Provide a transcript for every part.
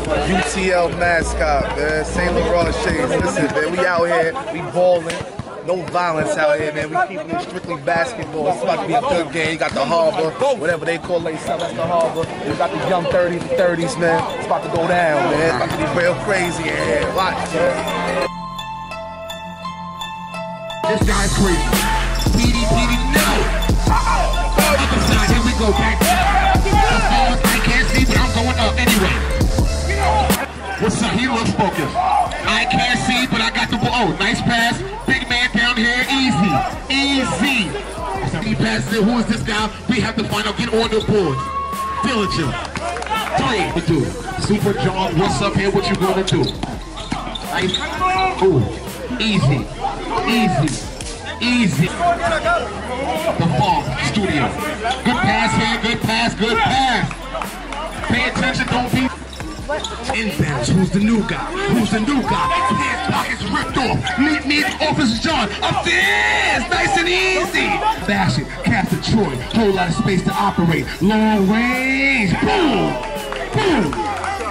UTL mascot, man. St. Laurent Shades. Listen, man, we out here, we balling. No violence out here, man. We keeping it strictly basketball. It's about to be a good game. You got the harbor, whatever they call it, that's the harbor. You got the young 30s and 30s, man. It's about to go down, man. It's about to be real crazy in here. Watch, man. This guy's crazy. PD, no! Other side, here we go, back. I can't see, but I'm going up anyway. What's up? He looks focused. I can't see, but I got the ball. Oh, nice pass. Big man down here. Easy. Easy. He passes it. Who is this guy? We have to find out. Get on the board. Diligent. 3. Do. Super John, what's up here? What you gonna do? Nice. Ooh. Easy. Easy. Easy. The Farm Studio. Good pass here. Good pass. Good pass. Pay attention. Don't be... Inbounds, who's the new guy? Who's the new guy? Pants pockets ripped off. Meet me, Officer John. Upstairs, nice and easy. Bash it, Captain Troy. Whole lot of space to operate. Long range, boom, boom.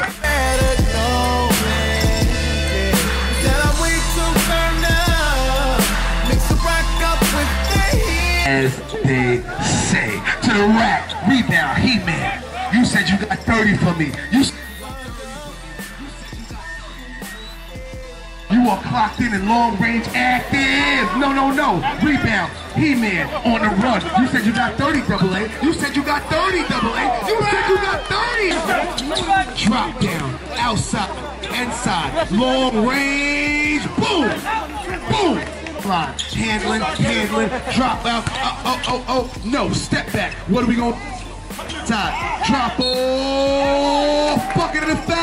As they say, to the rack, rebound, He-Man. You said you got 30 for me. You are clocked in long range active. No. Rebound. He-Man on the run. You said you got 30 AA. You said you got 30 AA. You said you got 30. Drop down. Outside. Inside. Long range. Boom. Boom. Handling. Drop out. Oh. No. Step back. What are we going to... Drop off. Bucket in the face.